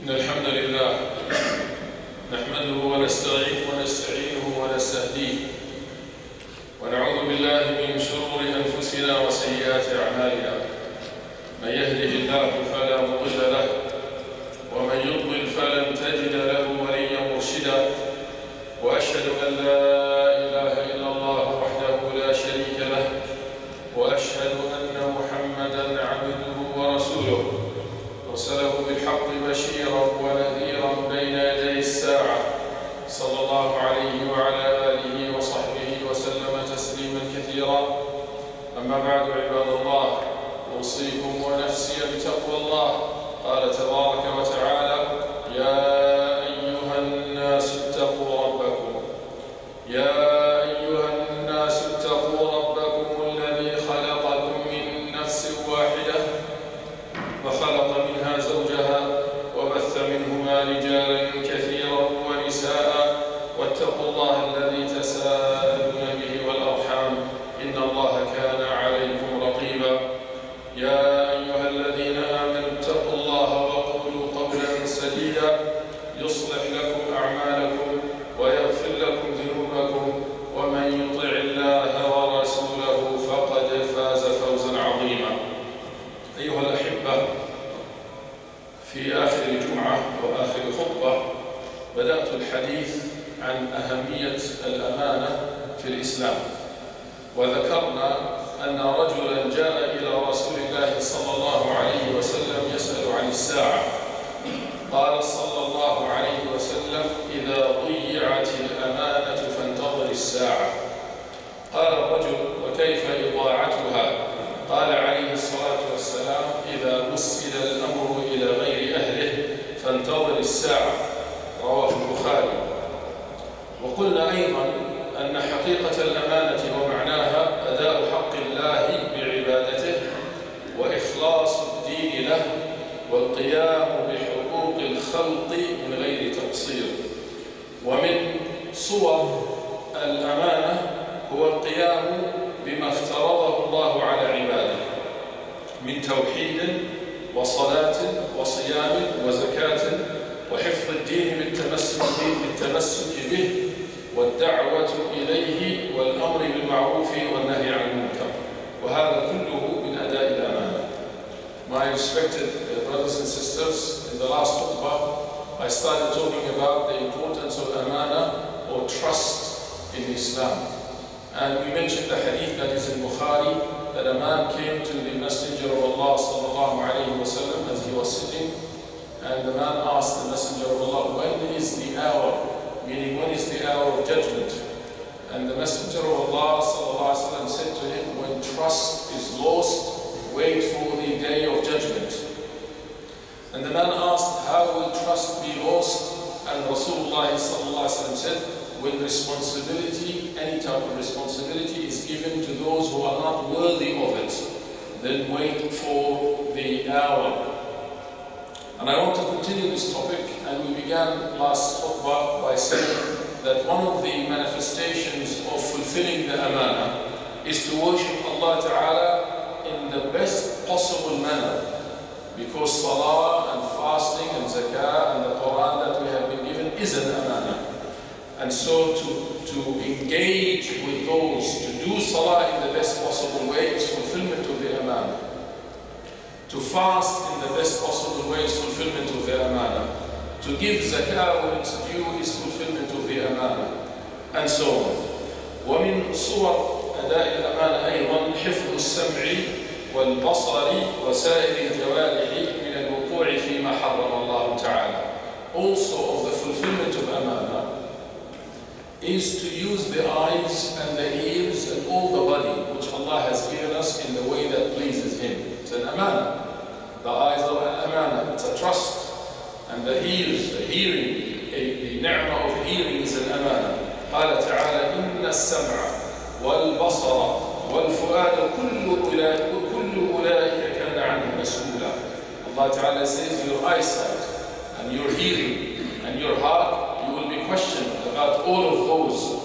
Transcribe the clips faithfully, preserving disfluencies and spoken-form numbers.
إن الحمد لله نحمده ونستعينه ونستعينه ونستهديه ونعوذ بالله من شرور أنفسنا وسيئات أعمالنا. من يهده الله فلا مضل له ومن يضلل فلن تجد له وليا مرشدا، وأشهد أن لا إله إلا الله وحده لا شريك له، وأشهد أن محمدا عبده ورسوله أرسله بالحق بشيرا ونذيرا بين يدي الساعة، صلى الله عليه وعلى آله وصحبه وسلم تسليما كثيرا. أما بعد، عباد الله، أوصيكم ونفسي بتقوى الله. قال تبارك وتعالى: يا أيها الناس اتقوا ربكم يا أيها الناس اتقوا ربكم الذي خلقكم من نفس واحدة وخلق منها زوجها وبث منهما رجالا كثيرا ونساء، واتقوا الله الذي تساءلون به والأرحام، إن الله كان عليكم رقيبا. يا أيها الذين آمنوا اتقوا الله وقولوا قولا سديدا يصلح لكم أعمالكم ويغفر لكم ذنوبكم، ومن يطع الله ورسوله فقد فاز فوزا عظيما. أيها الأحبة، في آخر الجمعة وآخر خطبة بدأت الحديث عن أهمية الأمانة في الإسلام، وذكرنا أن رجلا جاء إلى رسول الله صلى الله عليه وسلم يسأل عن الساعة. قال صلى الله عليه وسلم: إذا ضيعت الأمانة فانتظر الساعة. قال الرجل: وكيف إضاعتها؟ قال عليه الصلاة والسلام: إذا وسد الأمر إلى غير أهله فانتظر الساعة. رواه البخاري. وقلنا أيضا أن حقيقة الأمانة ومعناها أداء حق الله بعبادته وإخلاص الدين له والقيام بحقوق الخلق من غير تقصير. ومن صور الأمانة هو القيام بما افترضه الله على عباده من توحيد وصلاة وصيام وزكاة وحفظ الدين بالتمسك به, بالتمسك به والدعوة إليه والأمر بالمعروف والنهي عن المنكر، وهذا كله من أداء الأمانة. My respected brothers and sisters, in the last khutbah I started talking about the importance of amana or trust in Islam. And we mentioned the hadith that is in Bukhari, that a man came to the Messenger of Allah sallallahu alayhi wa sallam as he was sitting, and the man asked the Messenger of Allah, when is the hour? Meaning, when is the hour of judgment? And the Messenger of Allah sallallahu alayhi wa sallam said to him, when trust is lost, wait for the day of judgment. And the man asked, how will trust be lost? And Rasulullah sallallahu alayhi wa sallam said, when responsibility, any type of responsibility, is given to those who are not worthy of it, then wait for the hour. And I want to continue this topic, and we began last khutbah by saying that one of the manifestations of fulfilling the amana is to worship Allah Ta'ala in the best possible manner, because salah and fasting and zakah and the Quran that we have been given is an amana. And so to, to engage with those, to do salah in the best possible way is fulfillment of the amana. To fast in the best possible way is fulfillment of the amana. To give zakah when it's due is fulfillment of the amana. And so on. ومن صور أداء الأمانة أيضا حفظ السمع والبصر وسائر الجوارح من الوقوع فيما حرم الله تعالى. Also of the fulfillment of amana is to use the eyes and the ears and all the body which Allah has given us in the way that pleases Him. It's an amana. The eyes are an amana, it's a trust. And the ears, the hearing, the ni'mah of hearing is an amana. قال تعالى: إن السمع والبصر والفؤاد كل أولئك كان عنه مسؤولا. Allah Ta'ala says your eyesight and your hearing and your heart, you will be questioned about all of those.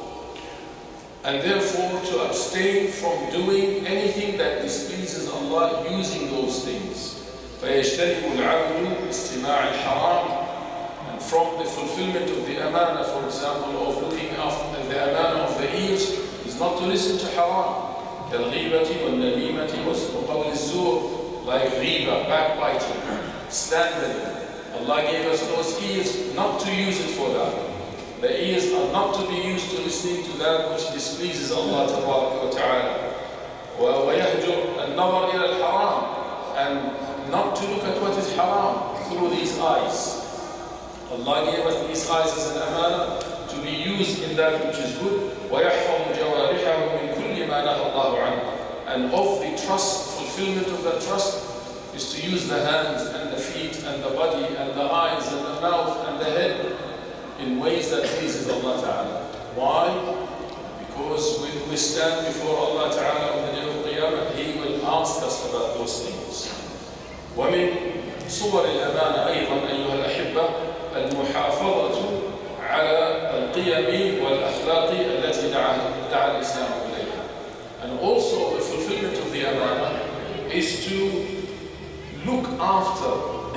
And therefore to abstain from doing anything that displeases Allah using those things. فيجتنب العبد استماع الحرام. And from the fulfillment of the amana, for example, of looking after the amana of the ears, is not to listen to haram. كالغيبة والنميمة وقول الزور, like ghiba, backbiting, slandering. Allah gave us those ears not to use it for that. The ears are not to be used to listening to that which displeases Allah Ta'ala. ويهجر النظر إلى الحرام, and not to look at what is haram through these eyes. Allah gave us these eyes as an amana to be used in that which is good. وَيَحْفَظُ جَوَارِحَهُ مِنْ كُلِّ مَا نَهَى اللَّهُ عَنْهُ. And of the trust, fulfillment of that trust, is to use the hands and the feet and the body and the eyes and the mouth and the head in ways that pleases Allah Ta'ala. Why? Because when we stand before Allah Ta'ala on the day of Qiyamah, He will ask us about those things. ومن صور الأمانة أيضا أيها الأحبة المحافظة على القيم والأخلاق التي دعا دعا الإسلام إليها. And also the fulfillment of the amana is to look after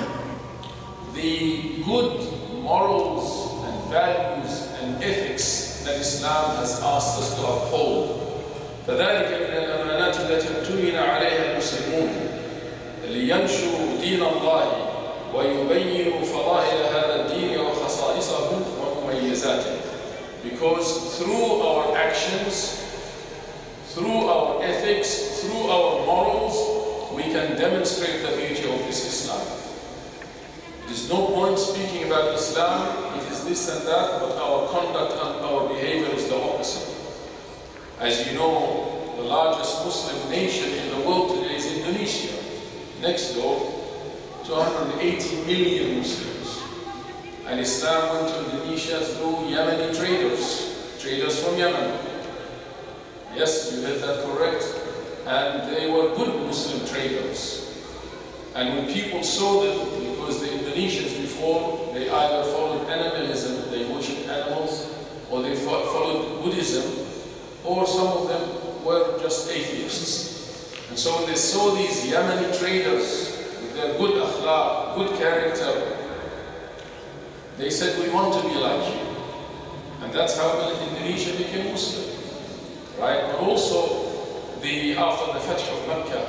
the good morals and values and ethics that Islam has asked us to uphold. فذلك من الأمانات التي اؤتمن عليها المسلمون لينشروا دين الله ويبينوا فضائل هذا الدين وخصائصه ومميزاته. Because through our actions, through our ethics, through our morals, we can demonstrate the beauty of this Islam. It is no point speaking about Islam, it is this and that, but our conduct and our behavior is the opposite. As you know, the largest Muslim nation in the world today is Indonesia. Next door, two hundred eighty million Muslims. And Islam went to Indonesia through Yemeni traders, traders from Yemen. Yes, you heard that correct. And they were good Muslim traders. And when people saw them, because the Indonesians before, they either followed animalism, they worshipped animals, or they followed Buddhism, or some of them were just atheists. And so when they saw these Yemeni traders with their good akhlaq, good character, they said, we want to be like you. And that's how Indonesia became Muslim. Right? But also, the, after the Fath of Mecca,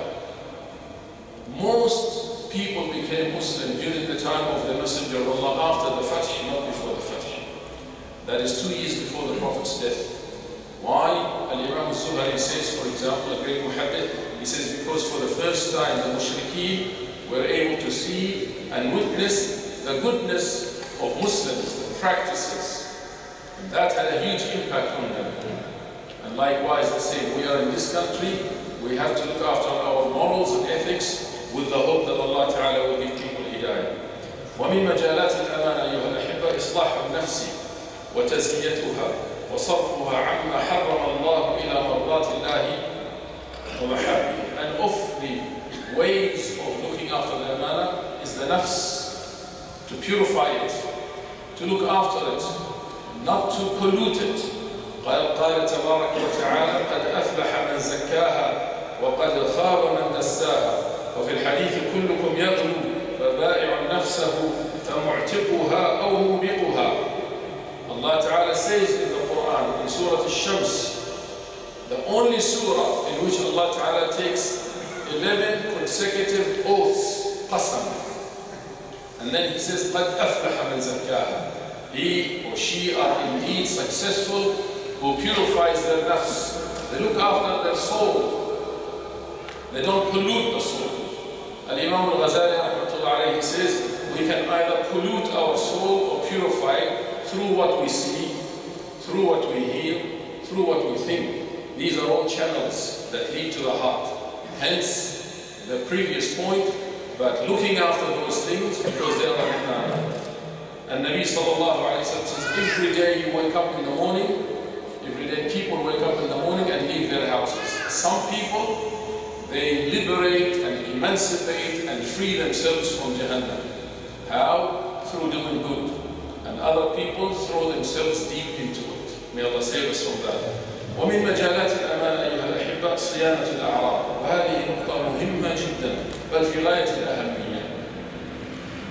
most people became Muslim during the time of the Messenger of Allah after the Fath, not before the Fath. That is two years before the Prophet's death. Why? Al-Imam al-Zuhari says, for example, a great muhaddith, he says, because for the first time the mushrikeen were able to see and witness the goodness of Muslims, the practices. And that had a huge impact on them. And likewise, the same, we are in this country, we have to look after our morals and ethics with the hope that Allah Ta'ala will give people hidayah. ومن مجالات الأمانة أيها الأحبة إصلاح النفس وتزكيتها وصرفها عما حرم الله إلى مرضات الله ومحابه. And of the ways of looking after the amana is the nafs, to purify it, to look after it, not to pollute it. قال قال تبارك وتعالى قد أفلح من زكاها وقد خاب من دساها وفي الحديث كلكم يغلو فبائع نفسه فمعتقها أو موبقها. Allah Ta'ala says in the Quran, in Surah Al-Shams, the only surah in which Allah Ta'ala takes eleven consecutive oaths, qasam. And then He says, قَدْ أَفْلَحَ مَنْ زَكَّاهَا. He or she are indeed successful who purifies their nafs. They look after their soul. They don't pollute the soul. Al-Imam al-Ghazali rahmatullah alayhi says, we can either pollute our soul or purify it through what we see, through what we hear, through what we think. These are all channels that lead to the heart. Hence, the previous point about looking after those things because they are amana. And Nabi sallallahu alayhi wa sallam says, every day you wake up in the morning, every day people wake up in the morning and leave their houses. Some people, they liberate and emancipate and free themselves from Jahannam. How? Through doing good. And other people throw themselves deep into it. May Allah save us from that. ومن مجالات الأمانة أيها الأحبة صيانة الأعراض. وهذه نقطة مهمة جدا بل في غاية الأهمية.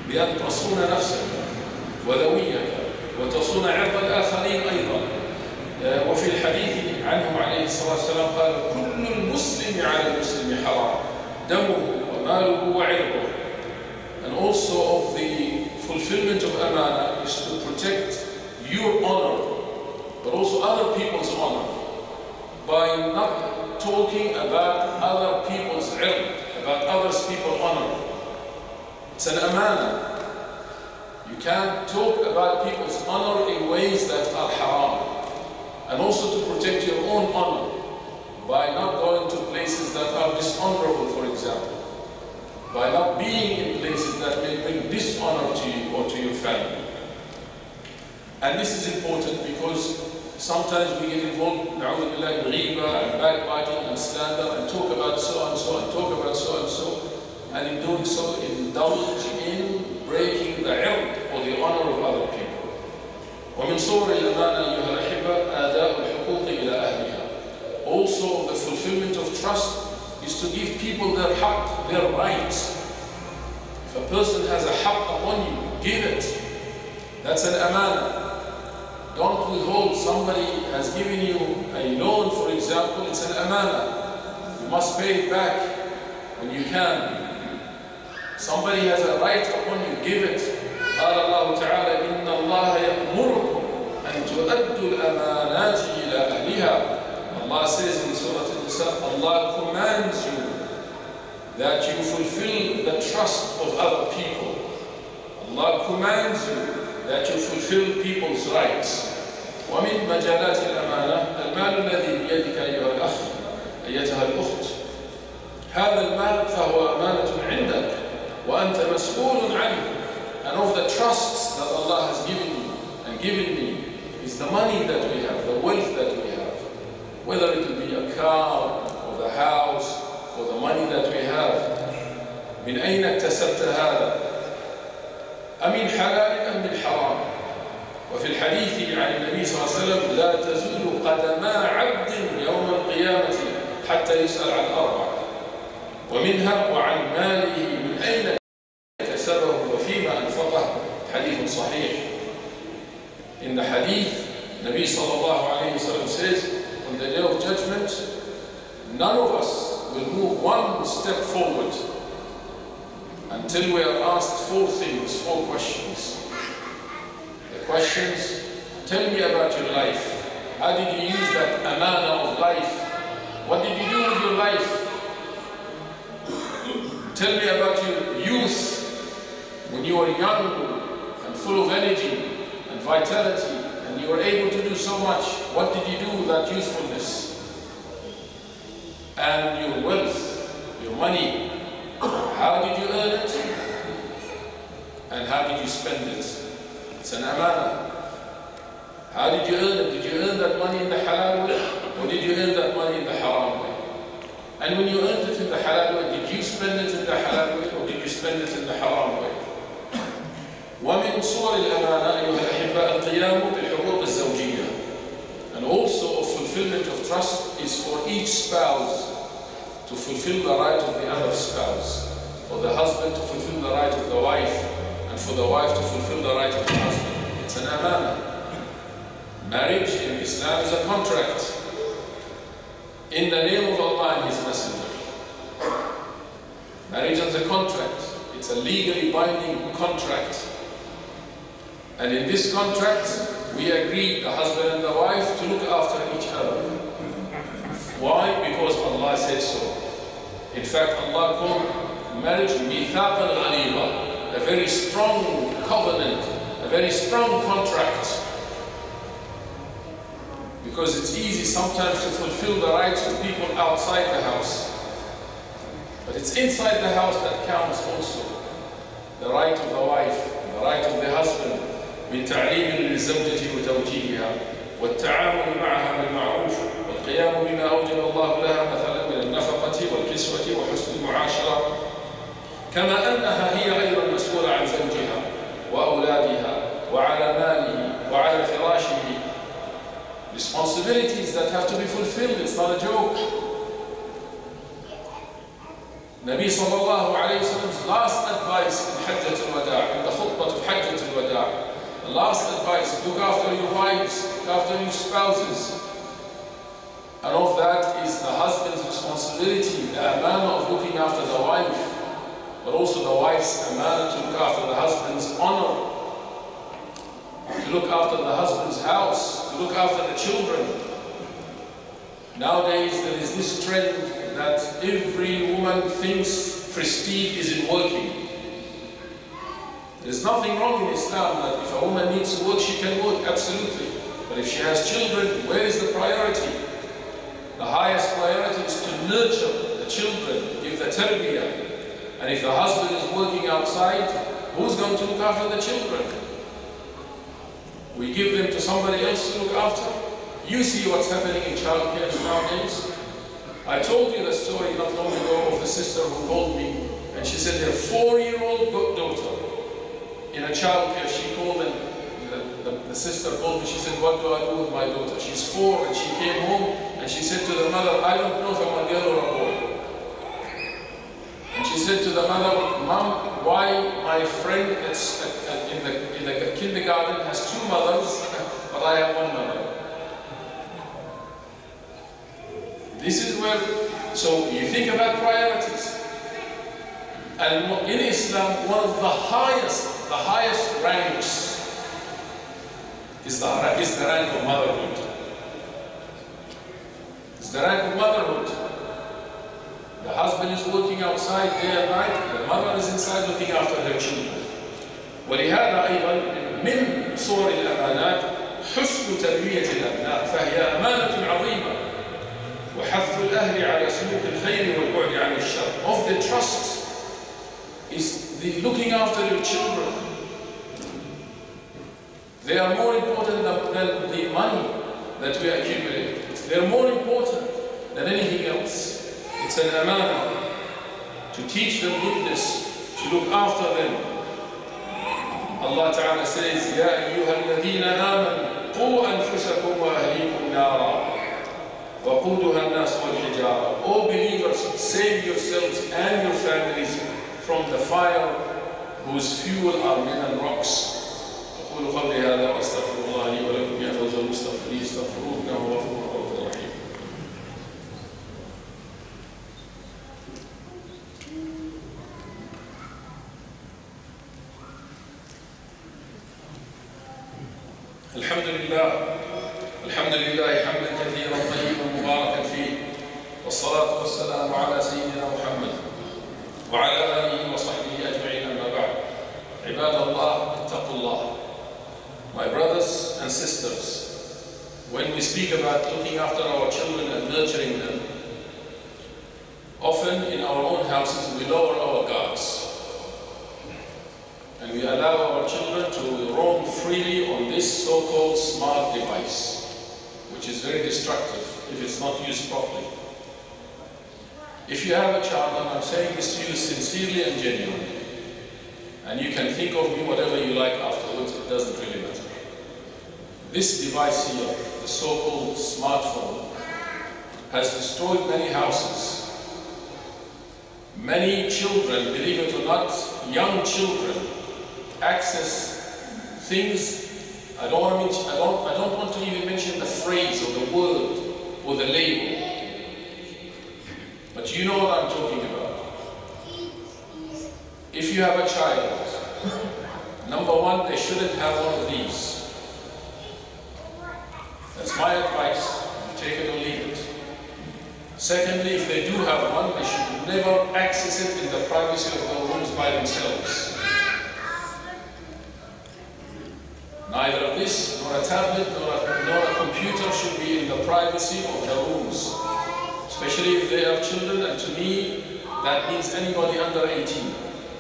بأن تصون نفسك وذويك وتصون عرض الآخرين أيضا. وفي الحديث عنه عليه الصلاة والسلام قال: كل المسلم على المسلم حرام دمه وماله وعرضه. And also of the fulfillment of amana is to protect your honor, but also other people's honor, by not talking about other people's ilm, about others people's honor. It's an amana. You can't talk about people's honor in ways that are haram. And also to protect your own honor by not going to places that are dishonorable, for example. By not being in places that may bring dishonor to you or to your family. And this is important because sometimes we get involved in ghiba and backbiting and slander and talk about so and so and talk about so and so, and in doing so indulge in breaking the ird or the honor of other people. ومن صور الأمانة أيها الأحبة أداء الحقوق إلى أهلها. Also, the fulfillment of trust is to give people their haqq, their rights. If a person has a haqq upon you, give it. That's an amana. Don't withhold. Somebody has given you a loan, for example, it's an amana. You must pay it back when you can. Somebody has a right upon you, give it. قال الله تعالى: إن الله يأمركم أن تؤدوا الأمانات إلى أهلها. Allah says in Surah An-Nisa, Allah commands you that you fulfill the trust of other people. Allah commands you that you fulfill people's rights. ومن مجالات الأمانة المال الذي بيدك أيها الأخ أيتها الأخت. هذا المال فهو أمانة عندك وأنت مسؤول عنه. And of the trusts that Allah has given you and given me is the money that we have, the wealth that we have. Whether it will be a car or the house or the money that we have. من أين اكتسبت هذا؟ أمن حلال أم من حرام؟ وفي الحديث عن النبي صلى الله عليه وسلم: لا تزول قدما عبد يوم القيامة حتى يسأل عن أربع. ومنها وعن ماله من أين اكتسبه وفيما أنفقه. حديث صحيح. In the hadith, Nabi sallallahu alayhi wa sallam says, on the day of judgment, none of us will move one step forward until we are asked four things, four questions. The questions: tell me about your life. How did you use that amana of life? What did you do with your life? Tell me about your youth, when you were young and full of energy and vitality and you were able to do so much. What did you do with that youthfulness? And your wealth, your money, how did you earn it? And how did you spend it? It's an amana. How did you earn it? Did you earn that money in the halal way? Or did you earn that money in the haram way? And when you earned it in the halal way, did you spend it in the halal way? Or did you spend it in the haram way? ومن صور الأمانة أيها الأحبة القيام بالحقوق الزوجية. And also of fulfillment of trust is for each spouse to fulfill the right of the other spouse. For the husband to fulfill the right of the wife, and for the wife to fulfill the right of the husband. It's an amana. Marriage in Islam is a contract in the name of Allah and His Messenger. Marriage is a contract. It's a legally binding contract. And in this contract, we agree, the husband and the wife, to look after each other. Why? Because Allah said so. In fact, Allah called marriage mithaq al-ghaliza, a very strong covenant, a very strong contract. Because it's easy sometimes to fulfill the rights of people outside the house. But it's inside the house that counts also. The right of the wife, the right of the husband, من تعليم للزوجة وتوجيهها والتعامل معها بالمعروف والقيام بما أوجب الله لها مثلا من النفقة والكسوة وحسن المعاشرة، كما أنها هي أيضا مسؤولة عن زوجها وأولادها وعلى ماله وعلى فراشه. Responsibilities that have to be fulfilled. It's not a joke. Nabi sallallahu alayhi wa sallam's last advice in Hajjat al-Wada' The last advice, look after your wives, look after your spouses. And of that is the husband's responsibility, the amana of looking after the wife, but also the wife's amana to look after the husband's honor, to look after the husband's house, to look after the children. Nowadays there is this trend that every woman thinks prestige is in working. There's nothing wrong in Islam that if a woman needs to work, she can work, absolutely. But if she has children, where is the priority? The highest priority is to nurture the children, give the tarbiyah. And if the husband is working outside, who's going to look after the children? We give them to somebody else to look after. You see what's happening in childcare nowadays. I told you the story not long ago of the sister who called me, and she said her four-year-old daughter in a childcare, she called and the, the, the sister called me, she said, what do I do with my daughter? She's four, and she came home and she said to the mother, I don't know if I'm a girl or a boy. And she said to the mother, Mom, why my friend that's in the, in the kindergarten has two mothers, but I have one mother? This is where, so you think about priorities. And in Islam, one of the highest, the highest ranks is the, is the rank of motherhood. It's the rank of motherhood. The husband is working outside day and night, the mother is inside looking after her children. ولهذا أيضا من صور الأمانات حسن تربية الأبناء، فهي أمانة عظيمة وحث الأهل على سلوك الخير والبعد عن الشر. Of the trust is the looking after your children. They are more important than, than the money that we accumulate. They are more important than anything else. It's an amana to teach them goodness, to look after them. Allah Ta'ala says, يَا أَيُّهَا الَّذِينَ آمَنُوا قُوا أَنفُسَكُمْ وَأَهْلِيكُمْ نَارًا وَقُودُهَا النَّاسُ وَالْحِجَارَةُ. O believers, save yourselves and your families from the fire whose fuel are men and rocks. أقول قولي هذا وأستغفر الله لي ولكم يا فوز المستغفرين استغفروه إنه هو الغفور الرحيم. الحمد لله الحمد لله حمدا كثيرا طيبا مباركا فيه، والصلاة والسلام على سيدنا محمد وعلى آله وصحبه أجمعين. أما بعد، عباد الله اتقوا الله. My brothers and sisters, when we speak about looking after our children and nurturing them, often in our own houses we lower our guards and we allow our children to roam freely on this so-called smart device, which is very destructive if it's not used properly. If you have a child, and I'm saying this to you sincerely and genuinely, and you can think of me whatever you like afterwards, it doesn't really matter. This device here, the so-called smartphone, has destroyed many houses. Many children, believe it or not, young children, access things. I don't want to mention, I don't, I don't want to even mention the phrase or the word or the label. But you know what I'm talking about. If you have a child, number one, they shouldn't have one of these. That's my advice. You take it or leave it. Secondly, if they do have one, they should never access it in the privacy of their rooms by themselves. Neither of this, nor a tablet, nor a, nor a computer should be in the privacy of their rooms, especially if they have children, and to me, that means anybody under eighteen.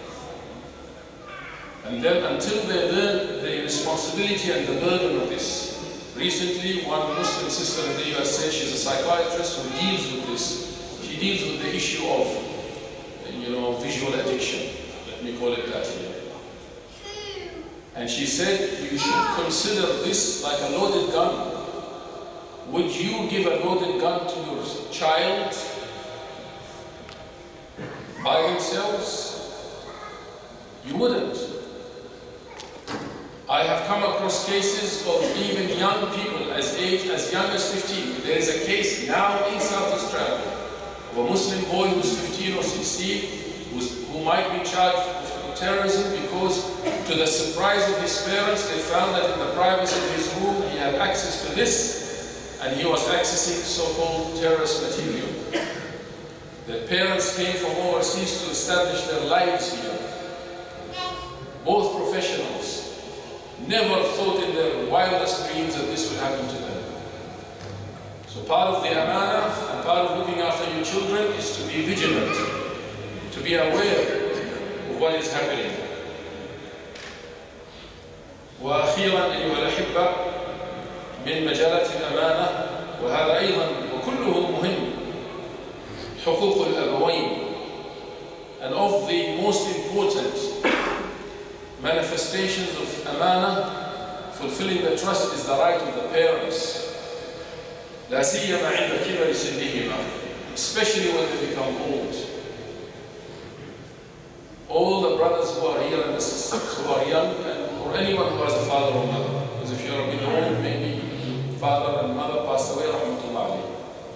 And then until they learn the responsibility and the burden of this. Recently, one Muslim sister in the U S A, she's a psychiatrist who deals with this. She deals with the issue of, you know, visual addiction. Let me call it that here. And she said, you should consider this like a loaded gun. Would you give a loaded gun to your child by themselves? You wouldn't. I have come across cases of even young people as age as young as fifteen. There is a case now in South Australia of a Muslim boy who's fifteen or sixteen who's, who might be charged with terrorism because, to the surprise of his parents, they found that in the privacy of his room he had access to this, and he was accessing so-called terrorist material. The parents came from overseas to establish their lives here. Both professionals never thought in their wildest dreams that this would happen to them. So part of the amana and part of looking after your children is to be vigilant, to be aware of what is happening. وأخيرا أيها الأحبة من مجالات الأمانة وهذا أيضا وكله مهم حقوق الأبوين, and of the most important manifestations of amana, fulfilling the trust, is the right of the parents. لا سيما عند كبر سنهما, especially when they become old. All the brothers who are here and the sisters who are young, and, or anyone who has a father or mother, because if you're a bit old, maybe father and mother passed away, rahmatullah alayhi.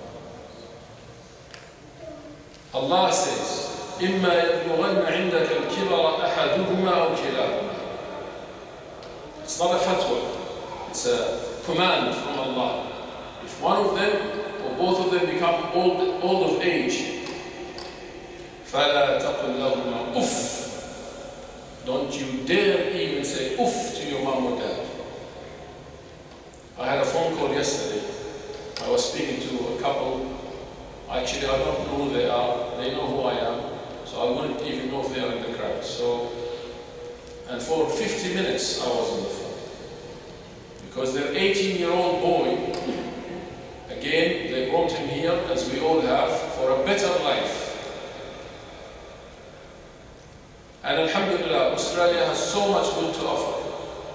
Allah says, إما يبلغن عندك الكبر أحدهما أو كلاهما. It's not a fatwa, it's a command from Allah. If one of them or both of them become old, old of age, فَلَا تَقُلْ لَهُمَا أُفْ. Don't you dare even say uff to your mom or dad. I had a phone call yesterday. I was speaking to a couple. Actually, I don't know who they are. They know who I am. So I wouldn't even know if they are in the crowd. So, and for fifty minutes I was on the phone. Because their eighteen-year-old boy, again, they brought him here, as we all have, for a better life. And alhamdulillah, Australia has so much good to offer.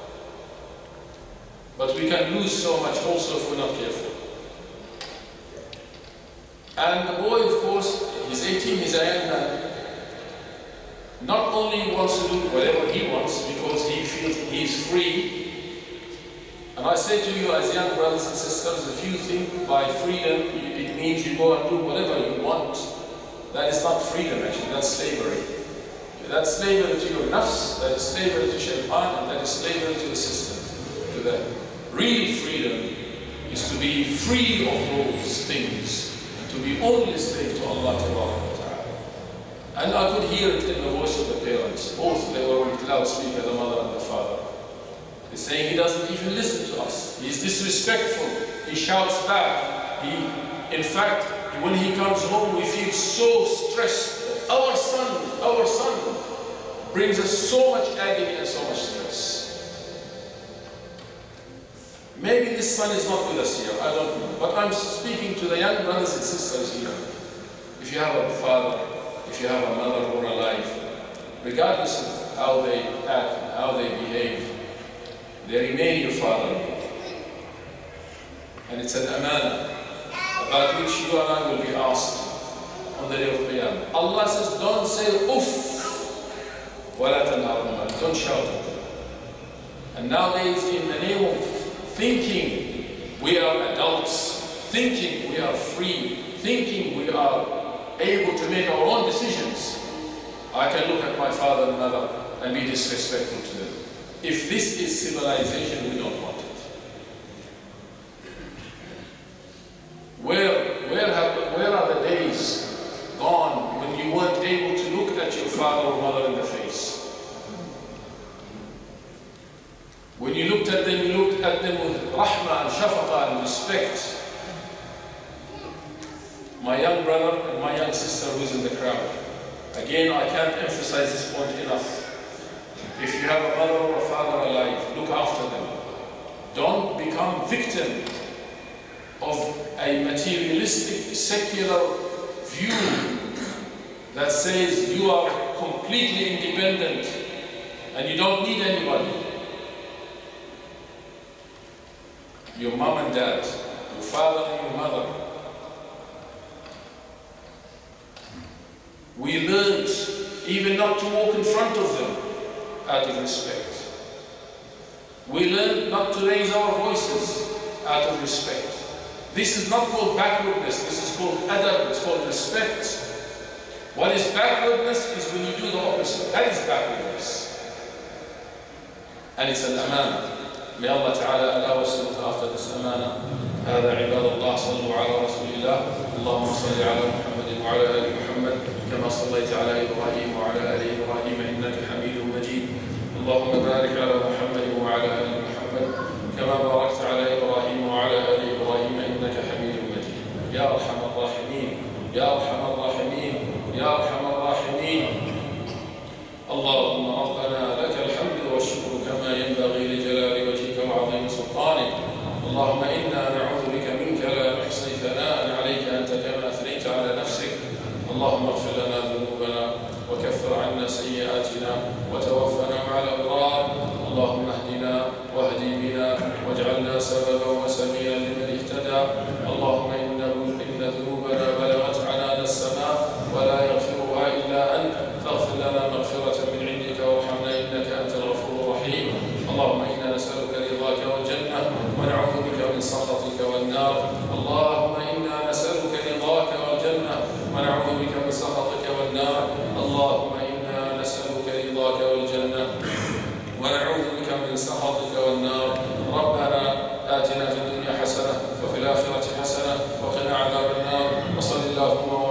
But we can lose so much also if we're not careful. And the boy, of course, he's eighteen, he's a young man. Not only wants to do whatever he wants because he feels he's free. And I say to you as young brothers and sisters, if you think by freedom it means you go and do whatever you want, that is not freedom actually, that's slavery. That's slavery to your nafs, that is slavery to shaitan, and that is slavery to the system. To the real freedom is to be free of those things, and to be only slave to Allah Ta'ala. And I could hear it in the voice of the parents. Both they were with loudspeaker, the mother and the father. They're saying he doesn't even listen to us. He's disrespectful. He shouts back. He, in fact, when he comes home, we feel so stressed. Our son, our son brings us so much agony and so much stress. Maybe this son is not with us here, I don't know. But I'm speaking to the young brothers and sisters here. If you have a father, if you have a mother who are alive, regardless of how they act and how they behave, they remain your father. And it's an amana about which you and I will be asked on the day of Qiyamah. Allah says, don't say uff, وَلَا تَنْهَرْهُمَا, don't shout at them. And nowadays, in the name of thinking we are adults, thinking we are free, thinking we are able to make our own decisions, I can look at my father and mother and be disrespectful to them. If this is civilization, we don't want it. Where, where, have, where are the days gone when you weren't able to look at your father or mother in the face? When you looked at them, you looked at them with rahmah and shafaqa and respect. My young brother and my young sister who's in the crowd. Again, I can't emphasize this point enough. If you have a mother or a father alive, look after them. Don't become victim of a materialistic, secular view that says you are completely independent and you don't need anybody. Your mom and dad, your father and your mother. We learned even not to walk in front of them out of respect. We learn not to raise our voices out of respect. This is not called backwardness, this is called adab, it's called respect. What is backwardness is when you do the opposite. That is backwardness. And it's an amana. May Allah Ta'ala allow us to look after this amana. هذا عباد الله صلوا على رسول الله اللهم صل على محمد وعلى آل محمد كما صليت على إبراهيم وعلى آل إبراهيم إنك حميد مجيد اللهم بارك على محمد وعلى آل محمد كما باركت على إبراهيم وعلى آل إبراهيم إنك حميد مجيد يا أرحم الراحمين يا أرحم الراحمين يا أرحم الراحمين اللهم ربنا لك الحمد والشكر كما ينبغي لجلال وجهك وعظيم سلطانك اللهم إنا نعوذ بك منك لا نحصي ثناء عليك أنت كما أثنيت على نفسك اللهم اغفر لنا ذنوبنا وكفر عنا سيئاتنا وتوفنا مع الأبرار اللهم اهدنا واهد بنا واجعلنا سببا وسبيلا لمن اهتدى اللهم إن ذنوبنا بلغت عنان السماء ولا يغفرها إلا أنت فاغفر لنا مغفرة من عندك وارحمنا إنك أنت الغفور الرحيم اللهم إنا نسألك رضاك والجنة ونعوذ بك من سخطك والنار اللهم إنا نسألك رضاك والجنة ونعوذ بك من سخطك والنار اللهم إنا نسألك رضاك والجنة ونعوذ بك من سخطك والنار ربنا آتنا في الدنيا حسنة وفي الآخرة حسنة وقنا عذاب النار وصل اللهم